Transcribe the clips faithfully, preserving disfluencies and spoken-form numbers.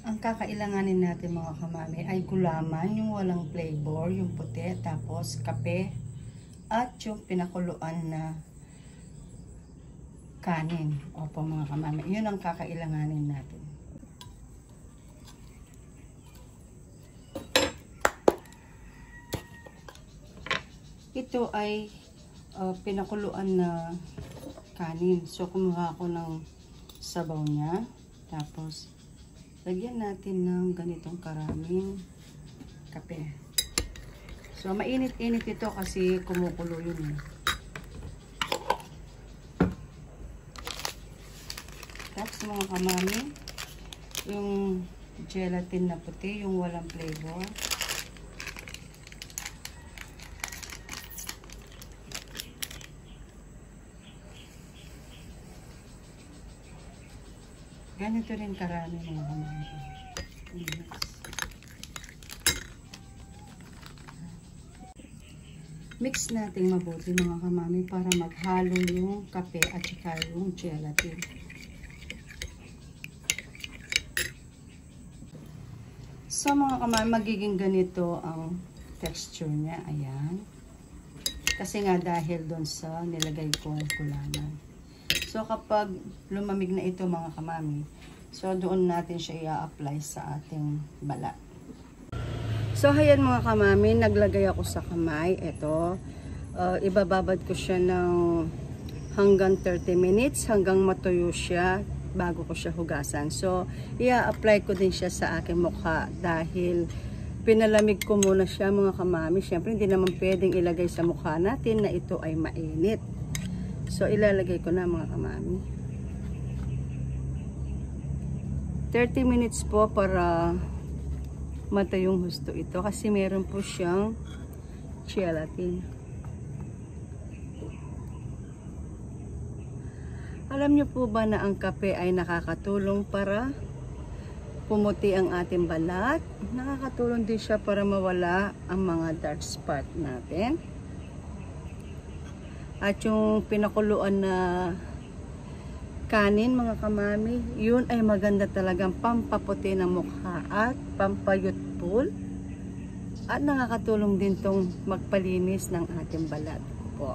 Ang kakailanganin natin mga kamami ay gulaman, yung walang flavor, yung puti, tapos kape, at yung pinakuluan na kanin. Opo mga kamami, yun ang kakailanganin natin. Ito ay uh, pinakuluan na kanin. So kumuha ako ng sabaw niya, tapos lagyan natin ng ganitong karaming kape. So mainit-init ito kasi kumukulo yun eh. Tapos mga kamami, yung gelatin na puti, yung walang flavor. Ganito rin karami mga kamami. Mix natin mabuti mga kamami para maghalo yung kape at saka yung gelatin. So mga kamami, magiging ganito ang texture niya. Ayan. Kasi nga dahil doon sa nilagay kong gulaman. So kapag lumamig na ito mga kamami, so doon natin siya i-apply sa ating balat. So ayan mga kamami, naglagay ako sa kamay. Ito, uh, ibababad ko siya ng hanggang thirty minutes hanggang matuyo siya bago ko siya hugasan. So i-apply ko din siya sa aking mukha dahil pinalamig ko muna siya mga kamami. Siyempre hindi naman pwedeng ilagay sa mukha natin na ito ay mainit. So ilalagay ko na mga kamami. thirty minutes po para matayong husto ito kasi meron po siyang gelatin. Alam niyo po ba na ang kape ay nakakatulong para pumuti ang ating balat? Nakakatulong din siya para mawala ang mga dark spot natin. At yung pinakuluan na kanin mga kamami, yun ay maganda talagang pampaputi ng mukha at pampayutpul. At nakakatulong din tong magpalinis ng ating balat po.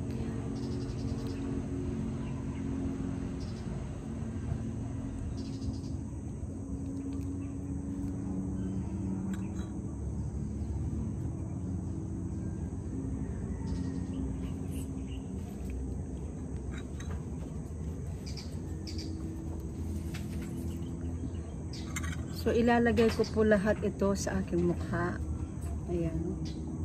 So, ilalagay ko po lahat ito sa aking mukha. Ayan.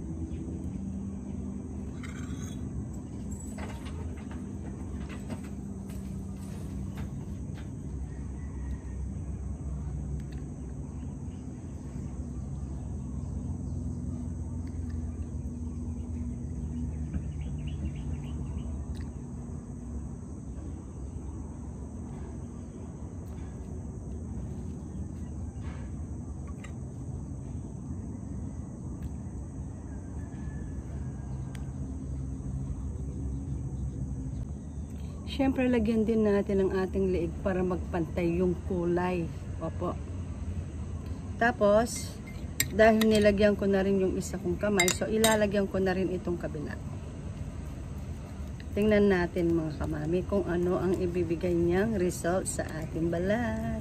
Siyempre, lagyan din natin ang ating leeg para magpantay yung kulay. Opo. Tapos, dahil nilagyan ko na rin yung isa kong kamay, so ilalagyan ko na rin itong kabila. Tingnan natin mga kamami kung ano ang ibibigay niyang result sa ating balat.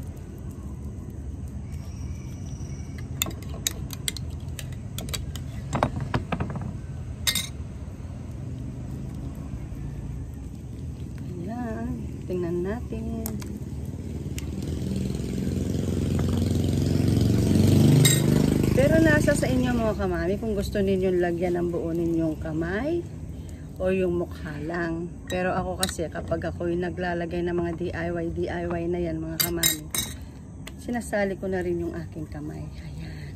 Tingnan natin. Pero nasa sa inyo mga kamami kung gusto ninyong lagyan ng buo ninyong kamay o yung mukha lang. Pero ako kasi kapag ako'y naglalagay ng mga D I Y D I Y na yan mga kamami, sinasali ko na rin yung aking kamay. Ayan.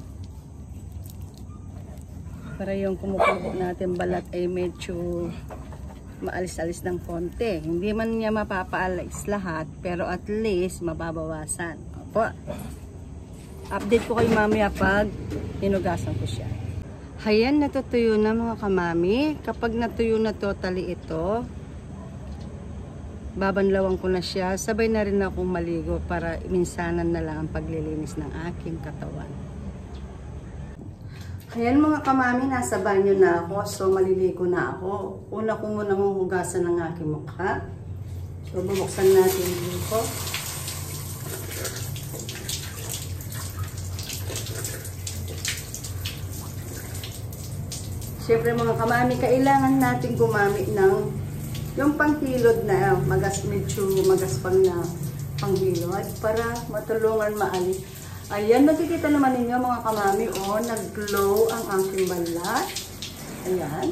Para yung kumukulo natin balat ay medyo maalis-alis ng konti. Hindi man niya mapapaalis lahat, pero at least mababawasan. Opo. Update ko kayo mamaya pag hinugasan ko siya. Ayan, natutuyo na mga kamami. Kapag natuyo na totally ito, babanlawan ko na siya. Sabay na rin akong maligo para minsanan na lang ang paglilinis ng aking katawan. Ayan mga kamami, nasa banyo na ako. So maliligo na ako. Una ko muna hugasan ng aking mukha. So bubuksan natin dito. Siyempre mga kamami, kailangan natin gumamit ng yung panghilod na magas, medyo magaspang na panghilod para matulungan maalis. Ayan, nakikita naman ninyo mga kamami, oh, nag-glow ang aking balat. Ayan.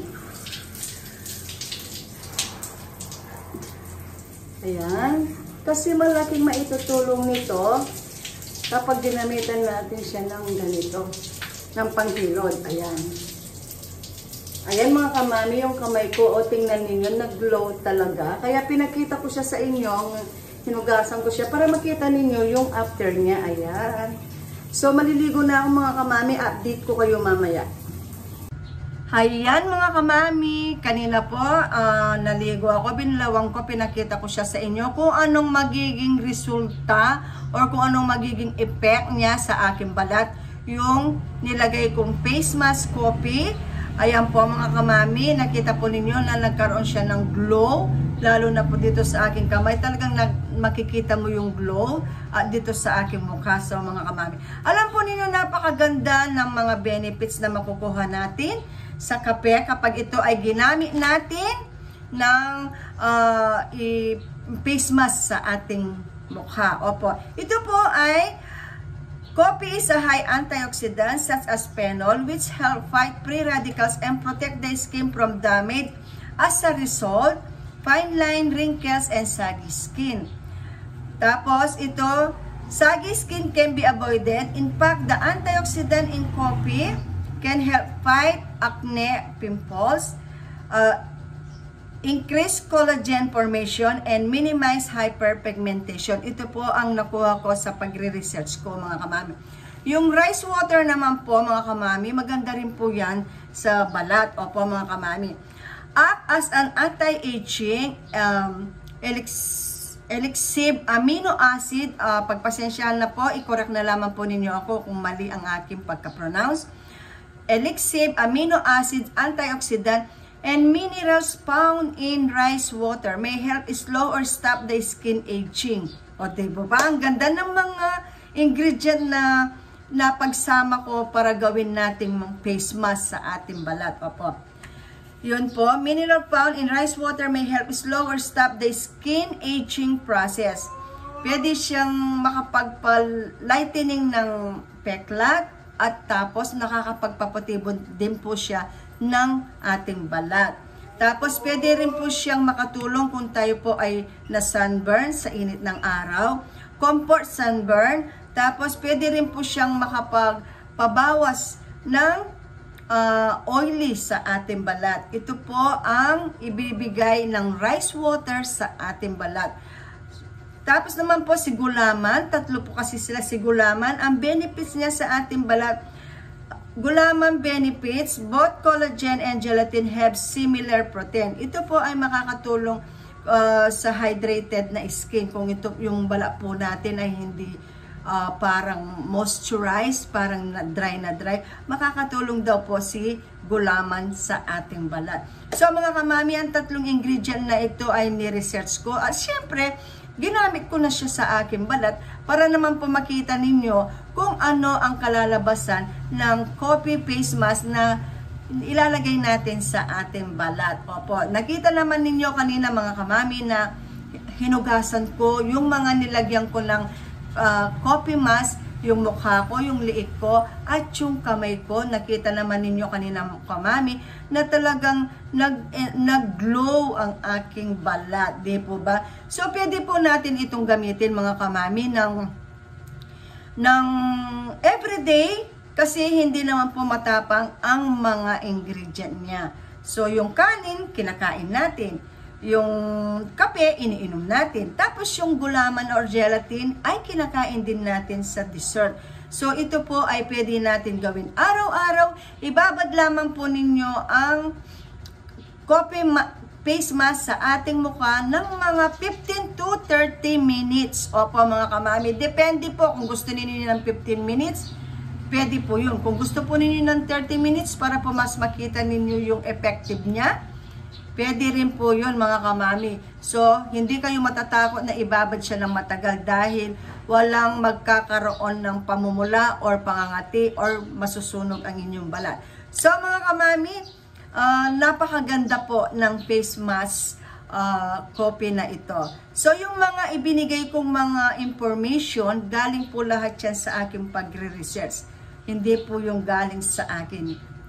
Ayan. Kasi malaking maitutulong nito kapag ginamitan natin siya ng ganito, ng panghilod. Ayan. Ayan mga kamami, yung kamay ko, o tingnan ninyo, nag-glow talaga. Kaya pinakita ko siya sa inyo, hinugasan ko siya para makita ninyo yung after niya. Ayan. So maliligo na ako mga kamami, update ko kayo mamaya. Ayan mga kamami, kanina po uh, naligo ako, binlawang ko, pinakita ko siya sa inyo kung anong magiging resulta or kung anong magiging effect niya sa aking balat. Yung nilagay kong face mask coffee. Ayan po mga kamami, nakita po ninyo na nagkaroon siya ng glow, lalo na po dito sa aking kamay. Talagang nag, makikita mo yung glow at uh, dito sa aking mukha. So mga kamami, alam po ninyo napakaganda ng mga benefits na makukuha natin sa kape kapag ito ay ginamit natin ng uh, face mask sa ating mukha. Opo, ito po ay coffee is a high antioxidant such as phenol which help fight free radicals and protect the skin from damage. As a result, fine line, wrinkles, and saggy skin. Tapos ito, saggy skin can be avoided. In fact, the antioxidant in coffee can help fight acne, pimples, uh, increase collagen formation, and minimize hyperpigmentation. Ito po ang nakuha ko sa pagre-research ko mga kamami. Yung rice water naman po mga kamami, maganda rin po yan sa balat. Opo mga kamami. Act as an anti-aging um, elixir amino acid. Uh, pagpasensyahan na po, i-correct na lamang po ninyo ako kung mali ang aking pagka-pronounce. Elixir amino acid, antioxidant, and minerals found in rice water may help slow or stop the skin aging. O diba ba? Ang ganda ng mga ingredient na napagsama ko para gawin nating face mask sa ating balat. Opo. Yun po, mineral found in rice water may help slow or stop the skin aging process. Pwede siyang makapagpa-lightening ng peklat at tapos nakakapagpapatibon din po siya ng ating balat. Tapos pwede rin po siyang makatulong kung tayo po ay na-sunburn sa init ng araw. Comfort sunburn. Tapos pwede rin po siyang makapagpabawas ng uh, oily sa ating balat. Ito po ang ibibigay ng rice water sa ating balat. Tapos naman po si gulaman. Tatlo po kasi sila si gulaman. Ang benefits niya sa ating balat, gulaman benefits, both collagen and gelatin have similar protein. Ito po ay makakatulong uh, sa hydrated na skin. Kung ito yung balat po natin ay hindi uh, parang moisturized, parang na dry na dry, makakatulong daw po si gulaman sa ating balat. So mga kamami, ang tatlong ingredient na ito ay ni-research ko. At syempre, ginamit ko na siya sa aking balat para naman po makita ninyo kung ano ang kalalabasan ng coffee face mask na ilalagay natin sa ating balat. Opo, nakita naman ninyo kanina mga kamami na hinugasan ko yung mga nilagyan ko ng uh, coffee mask, yung mukha ko, yung liig ko, at yung kamay ko. Nakita naman ninyo kanina mga kamami na talagang nag, eh, nag-glow ang aking balat. Di po ba? So, pwede po natin itong gamitin mga kamami ng, ng everyday kasi hindi naman po matapang ang mga ingredient niya. So, yung kanin, kinakain natin. Yung kape, iniinom natin. Tapos yung gulaman or gelatin ay kinakain din natin sa dessert. So ito po ay pwede natin gawin araw-araw. Ibabad lamang po ninyo ang coffee, face mask sa ating mukha ng mga fifteen to thirty minutes. Opo mga kamami, depende po kung gusto ninyo ng fifteen minutes, pwede po yun. Kung gusto po ninyo ng thirty minutes para po mas makita ninyo yung effective niya, pwede rin po yun mga kamami. So, hindi kayo matatakot na ibabad siya ng matagal dahil walang magkakaroon ng pamumula or pangangati or masusunog ang inyong balat. So mga kamami, uh, napakaganda po ng face mask uh, copy na ito. So yung mga ibinigay kong mga information, galing po lahat yan sa aking pagre-research. Hindi po yung galing sa akin.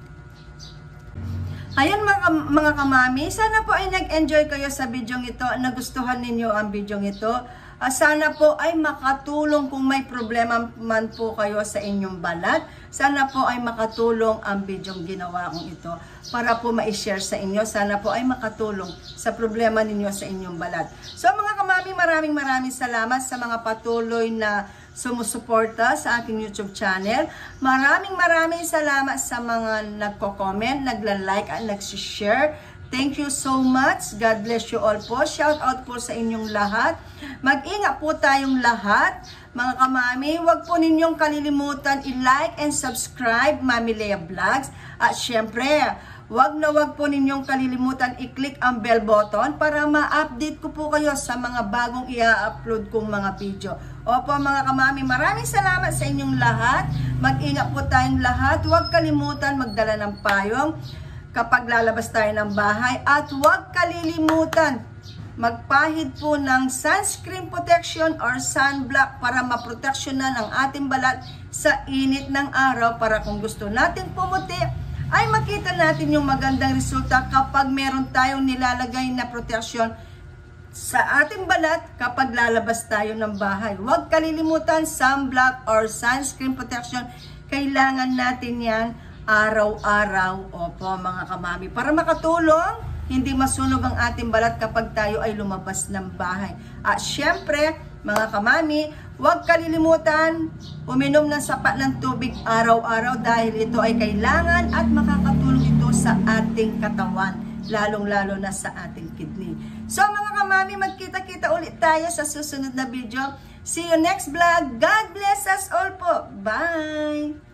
Ayan mga, mga kamami, sana po ay nag-enjoy kayo sa video ito, nagustuhan ninyo ang video ito. Uh, sana po ay makatulong kung may problema man po kayo sa inyong balat. Sana po ay makatulong ang video ginawa kong ito para po ma-share sa inyo. Sana po ay makatulong sa problema ninyo sa inyong balat. So mga kamami, maraming maraming salamat sa mga patuloy na sumusuporta sa aking YouTube channel. Maraming maraming salamat sa mga nagko-comment, nagla-like at nag-share. Thank you so much. God bless you all po. Shout out po sa inyong lahat. Mag-ingat po tayong lahat. Mga kamami, huwag po ninyong kalilimutan i-like and subscribe Mami Lea Vlogs. At syempre, huwag na huwag po ninyong kalilimutan i-click ang bell button para ma-update ko po kayo sa mga bagong i-upload kong mga video. Opo mga kamami, maraming salamat sa inyong lahat. Mag-ingat po tayong lahat. Huwag kalimutan magdala ng payong kapag lalabas tayo ng bahay. At huwag kalilimutan magpahid po ng sunscreen protection or sunblock para maproteksyonan ang ating balat sa init ng araw para kung gusto natin pumuti ay makita natin yung magandang resulta kapag meron tayong nilalagay na protection sa ating balat kapag lalabas tayo ng bahay. Huwag kalilimutan sunblock or sunscreen protection. Kailangan natin yan araw-araw. Opo mga kamami, para makatulong hindi masunog ang ating balat kapag tayo ay lumabas ng bahay. At syempre, mga kamami, huwag kalilimutan uminom ng sapat ng tubig araw-araw dahil ito ay kailangan at makakatulong ito sa ating katawan, lalong-lalo na sa ating kidney. So mga kamami, magkita-kita ulit tayo sa susunod na video. See you next vlog. God bless us all po. Bye!